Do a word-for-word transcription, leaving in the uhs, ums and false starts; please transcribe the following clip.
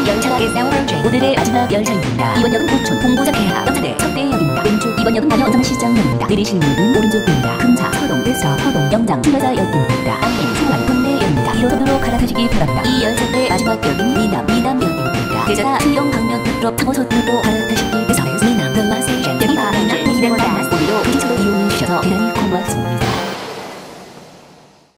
열차가 일사오팔 오늘의 마지막 열차입니다. 이번 역은 고촌, 홍보장, 대하, 영사대, 석대역입니다. 왼쪽 이번 역은 단영원상시장역입니다. 내리시는 문은 오른쪽입니다. 금사, 서동, 대서, 서동, 영장, 충여자역입니다. 안림, 수원, 군내역입니다. 일 호선으로 갈아타시기 바랍니다. 이 열차의 마지막 역은 미남, 미남역입니다. 대전사, 충영 방면 북쪽 삼 호선으로 갈아타시기 바랍니다.